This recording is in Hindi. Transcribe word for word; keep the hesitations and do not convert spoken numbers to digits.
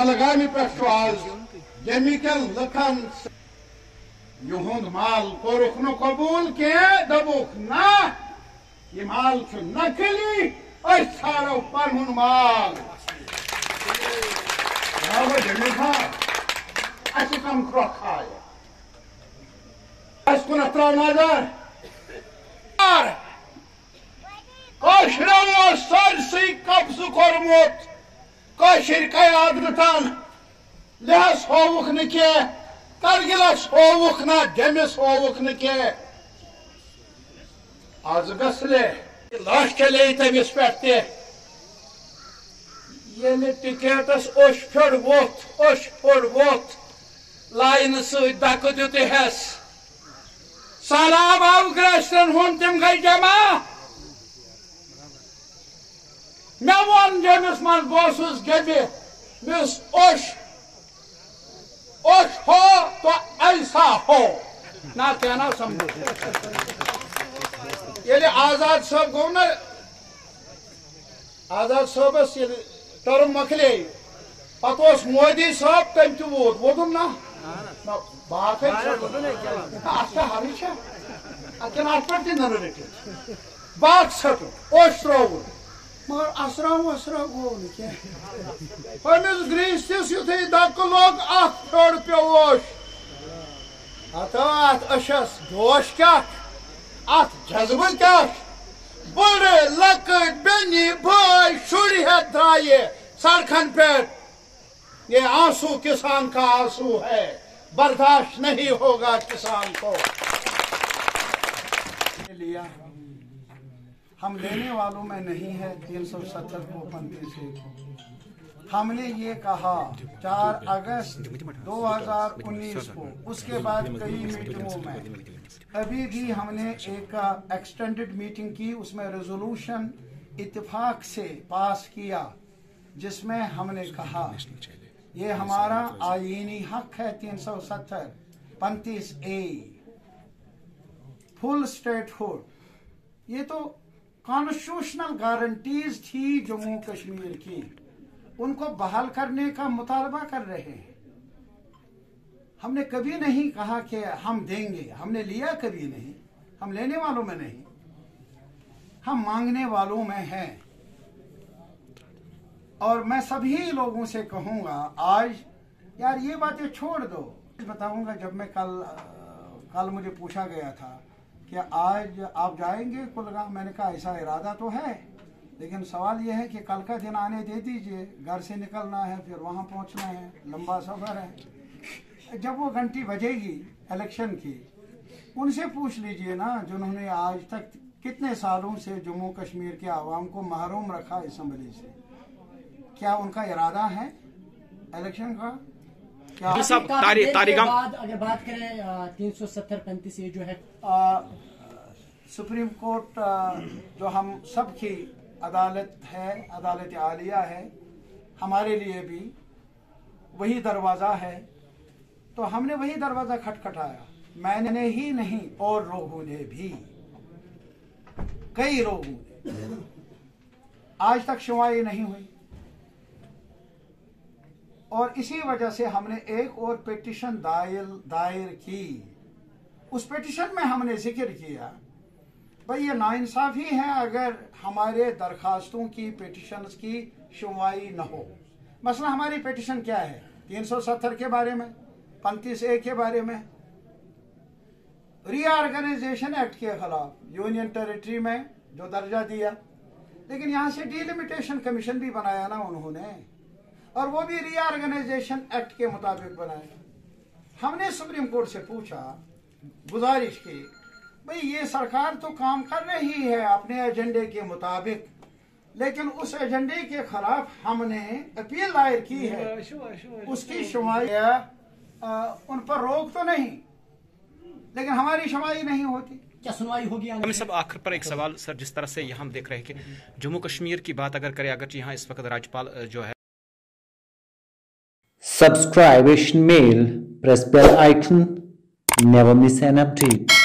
पहलगामी पे आज जमिकल लखन युहुंद माल कोरुख न कबूल के दबुख ना ये माल छु नकली और सारो पनुन माल राव जमिखा अच्छी कम क्रखाय अस्कुन अत्रा नजर और कशरमो सरसी कब्ज कोरमुत कशिर कयादतन लहस होवुख न के करगिलस होवुख न जमिस होवुख न के आज गसले लाश चले तमिस पे ये टिकेटस ओश फिर वोत ओश फिर वोत लाइन सक दुत हेस सलाब आव ग्रस्तन हुन तम गई जमा मे वन जमिस मन बस गबि मिस ओश ओश हो तो ऐसा हो ना क्या ना समझो ये आजाद साहब गो ना आजाद साहबस टर्म मकले पे मोदी साहब तम तु वोत वोदुम ना बाकी बात सटु ओश त्रो मगर असरा असरा गो नमिस ग्रीस युथे दक लोग अत फेड़ पे ओश अत अत अशस जोश क्या अत जज्बे क्या बड़े लकड़ बेनी भाई शुरी है द्राये सड़कन पे ये आंसू किसान का आंसू है बर्दाश्त नहीं होगा किसान को लिया हम लेने वालों में नहीं है तीन सौ सत्तर को पैंतीस को हमने ये कहा चार अगस्त दो हजार उन्नीस को उसके बाद कई मीटिंगों में अभी भी हमने एक एक्सटेंडेड मीटिंग की उसमें रेजोल्यूशन इत्तेफाक से पास किया जिसमें हमने कहा ये हमारा आईनी हक है तीन सौ सत्तर पैंतीस ए फुल स्टेटहुड ये तो कॉन्स्टिट्यूशनल गारंटीज थी जम्मू कश्मीर की उनको बहाल करने का मुतालबा कर रहे हैं। हमने कभी नहीं कहा कि हम देंगे, हमने लिया कभी नहीं, हम लेने वालों में नहीं, हम मांगने वालों में हैं। और मैं सभी लोगों से कहूंगा आज यार ये बातें छोड़ दो। बताऊंगा जब मैं कल कल मुझे पूछा गया था कि आज आप जाएंगे कुलगाम, मैंने कहा ऐसा इरादा तो है लेकिन सवाल यह है कि कल का दिन आने दे दीजिए, घर से निकलना है फिर वहां पहुंचना है, लंबा सफर है। जब वो घंटी बजेगी इलेक्शन की उनसे पूछ लीजिए ना जिन्होंने आज तक कितने सालों से जम्मू कश्मीर के आवाम को महरूम रखा असम्बली से, क्या उनका इरादा है इलेक्शन का? क्या सब तारीख तारीख अगर बात करें तीन सौ सत्तर पैंतीस ये जो है आ, सुप्रीम कोर्ट आ, जो हम सब की अदालत है, अदालत आलिया है, हमारे लिए भी वही दरवाज़ा है, तो हमने वही दरवाज़ा खटखटाया। मैंने ही नहीं और लोगों ने भी, कई लोगों ने, आज तक सुनवाई नहीं हुई और इसी वजह से हमने एक और पिटीशन दायर दायर की। उस पिटीशन में हमने जिक्र किया भाई ये नाइंसाफी है अगर हमारे दरखास्तों की पिटीशंस की सुनवाई न हो। मसला हमारी पिटीशन क्या है? तीन सौ सत्तर के बारे में, पैंतीस ए के बारे में, रीऑर्गेनाइजेशन एक्ट के खिलाफ यूनियन टेरिटरी में जो दर्जा दिया, लेकिन यहाँ से डिलिमिटेशन कमीशन भी बनाया ना उन्होंने, और वो भी रीऑर्गेनाइजेशन एक्ट के मुताबिक बनाया। हमने सुप्रीम कोर्ट से पूछा, गुजारिश की, भाई ये सरकार तो काम कर रही है अपने एजेंडे के मुताबिक, लेकिन उस एजेंडे के खिलाफ हमने अपील दायर की है, उसकी सुनवाई उन पर रोक तो नहीं, लेकिन हमारी सुनवाई नहीं होती। क्या सुनवाई होगी? हम सब आखिर पर एक सवाल सर, जिस तरह से यहाँ हम देख रहे हैं कि जम्मू कश्मीर की बात अगर करें, अगर यहाँ इस वक्त राज्यपाल जो है Subscribe Asian Mail, press bell icon, never miss an update.